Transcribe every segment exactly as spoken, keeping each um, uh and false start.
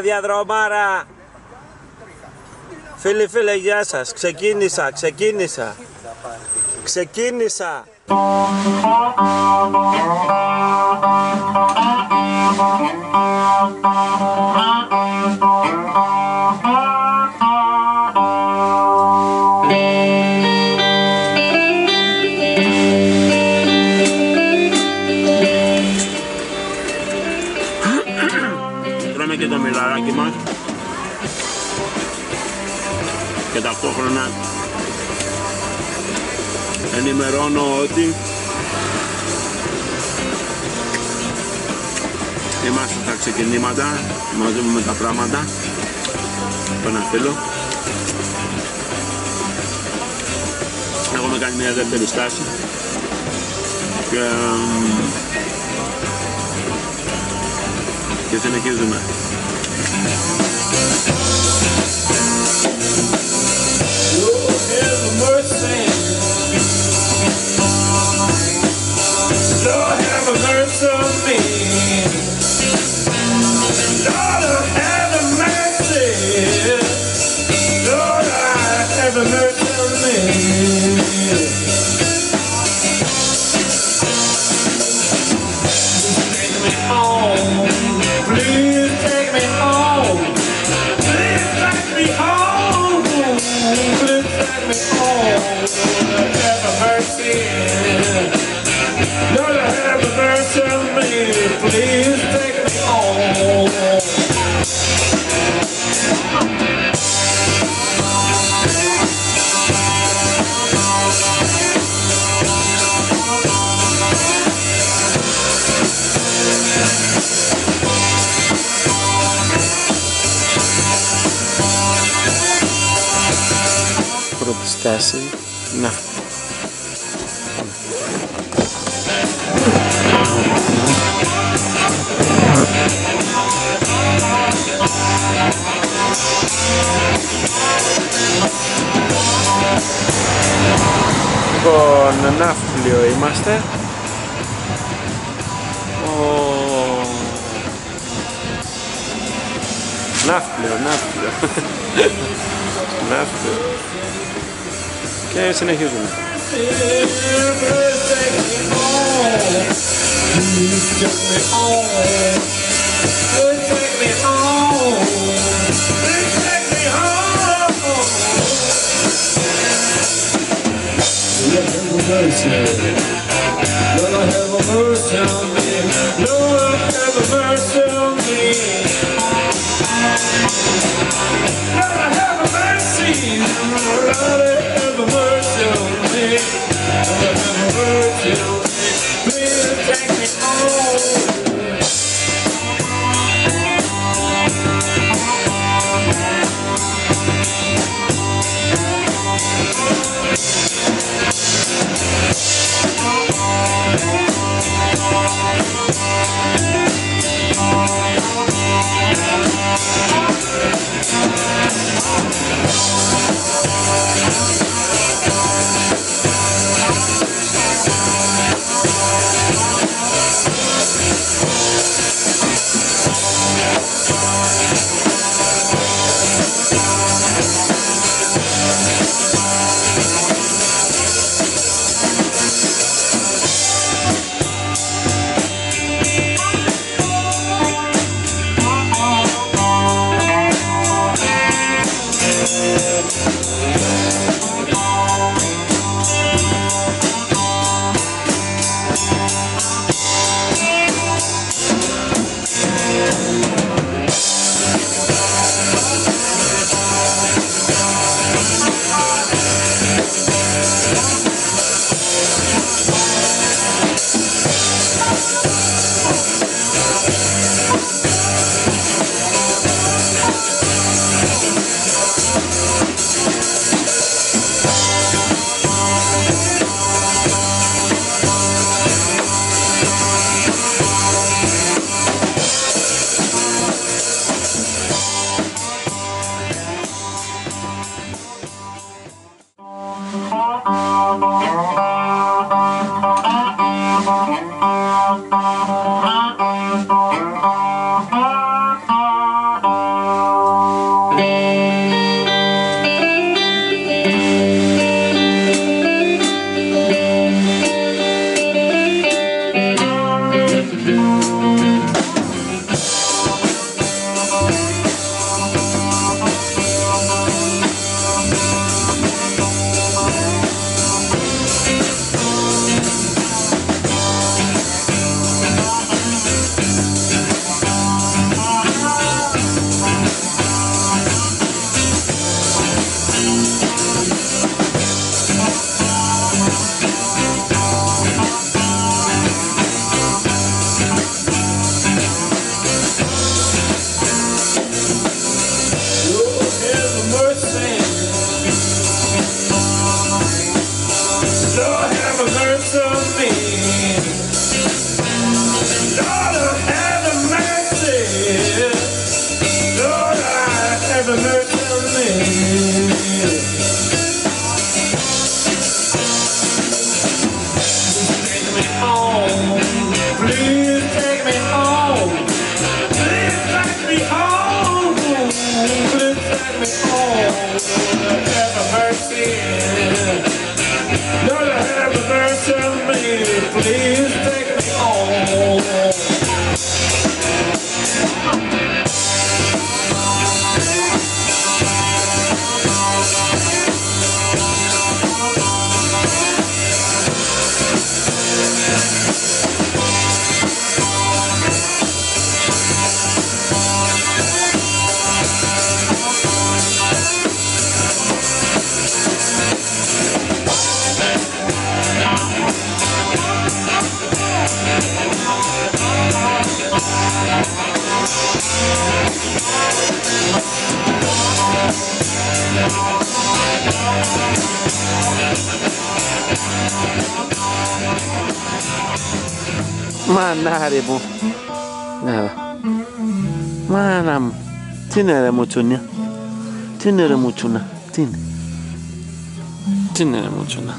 παιδιά, δρομάρα. Φίλοι, φίλοι, γεια σας. Ξεκίνησα, ξεκίνησα. Ξεκίνησα. Τρώμε και το μιλαράκι μας και ταυτόχρονα ενημερώνω ότι είμαστε στα ξεκινήματα μαζί μου με τα πράγματα. Ένα φίλο. Έχουμε κάνει μια δεύτερη στάση και, και συνεχίζουμε. Lord have mercy on me. Lord have mercy. Lord have mercy on me. Take me home. Please take me home. Please take me home. Please take me home. Lord have mercy. Lord have mercy on me, please take me home. Πρώτη στάση, να. Λοιπόν, ναύπλιο είμαστε. Ο... Ναύπλιο, ναύπλιο. Ναύπλιο. Και συνεχίζουμε. Lord have mercy on me. Lord have mercy on me. Lord have mercy. Lord have mercy on me. Lord have mercy on me. Please take me home. have mercy on me. Take me home, please take me home. Please take me home, please take me home. Lord, have mercy. Lord, have mercy on me. Please take me home. Mana harimu? Nada. Manam. Tiene mucho ni. Tiene mucho na. Tiene. Tiene mucho na.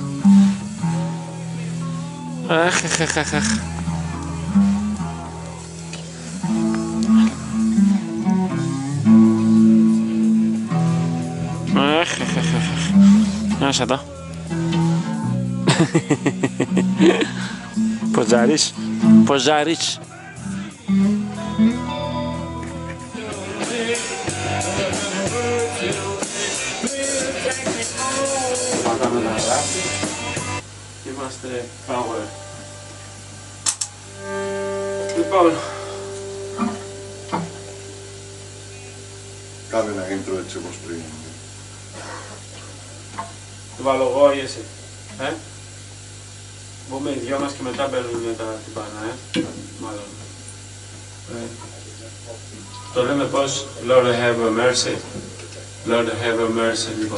Ah, ja, ja, ja, ja. Ah, ja, ja, ja, ja. No, ya está. Pożarisz? Pożarisz? Wkładamy na raz i masz te power. Paul. Κάνε ένα intro έτσι όπως πριν. Το βάλω εγώ ή εσύ? Ε? Μπούμε οι δυο μας και μετά μπαίνουν τα τυμπάνα, ε? Μάλλον. Ε. Το λέμε πώς? Lord have mercy. Lord have mercy, λοιπόν.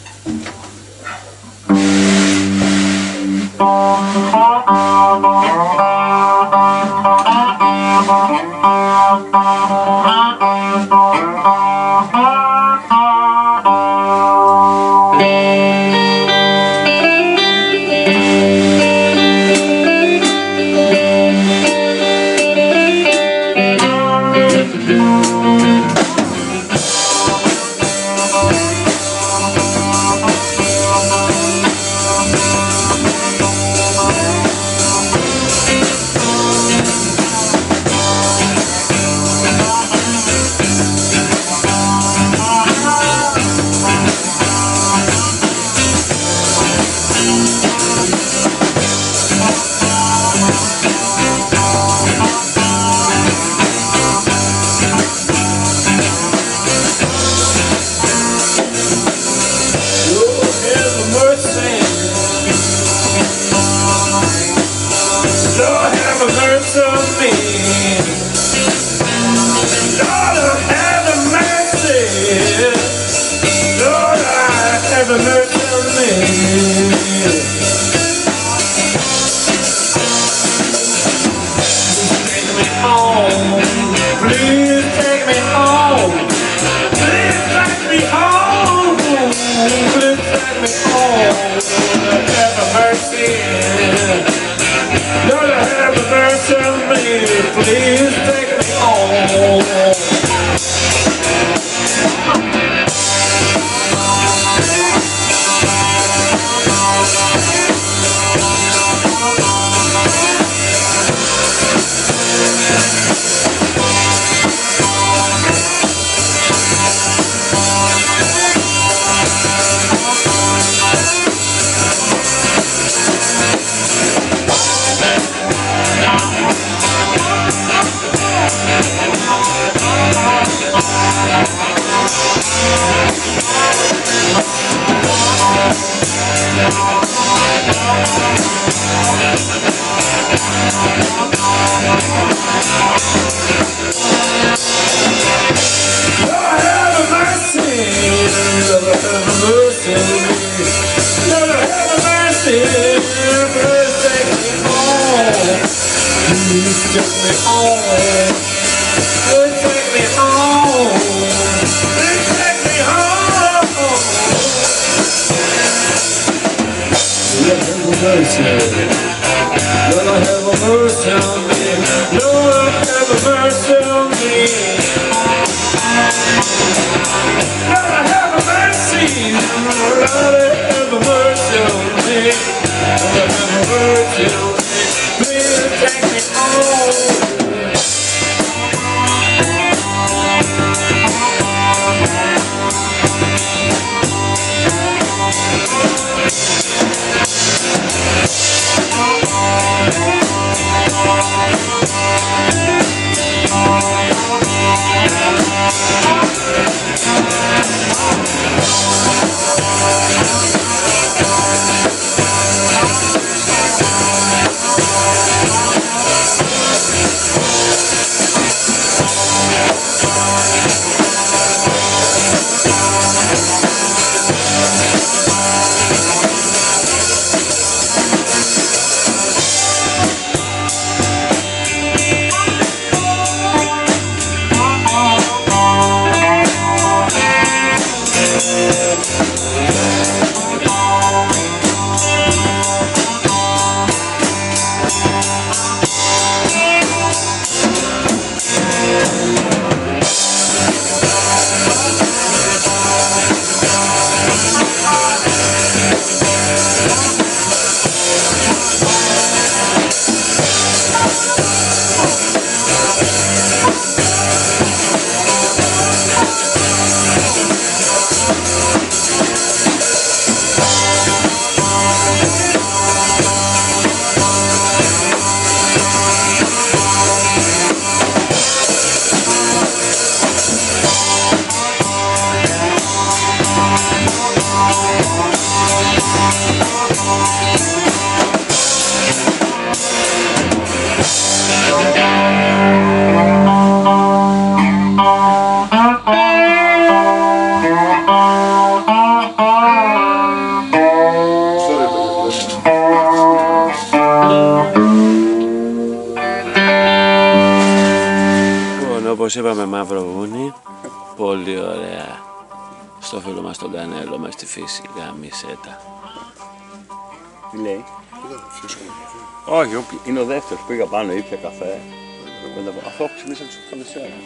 Please take me home. Take me home. Take me home. mercy. Lord, have a mercy on me. Lord, have a mercy on me. Lord, have a mercy. Lord, have a mercy on me. Lord, have a mercy on me. Please take me home. Όπως είπαμε, Μαυρογούνι, πολύ ωραία στο φίλο μας τον Κανέλο, μες στη φύση, γαμισέτα. Τι λέει? Όχι, είναι ο δεύτερος, πήγα πάνω, ήπια καφέ. Αυτό έχω ξυπνήσει από τις οκτώ και μισή ώρα.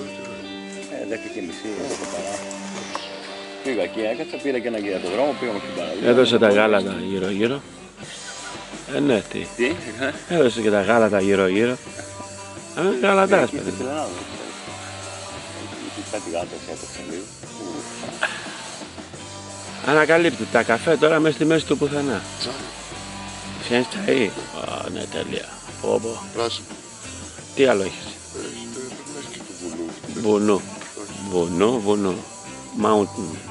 Ε, δέκα και μισή, έχω παρά. Πήγα εκεί, έκατσα, πήρα και ένα γύρο το δρόμο, πήγαμε στην παραλία. Έδωσε τα γάλατα γύρω-γύρω. Ε, ναι, τι. Τι? Έδωσε και τα γάλατα γύρω-γύρω. Ε, γαλατάς, παιδί. Κάτι γάτες έπαιξε λίγο. Ανακαλύπτει τα καφέ τώρα μέσα στη μέση του πουθενά. Φτιάχνεις τσαΐ. Α, ναι, τέλεια. Πω, πω. Πράσινο. Τι άλλο έχεις? Πρέπει να έχει και του βουνού. Βουνό. Βουνό, βουνό. Mountain.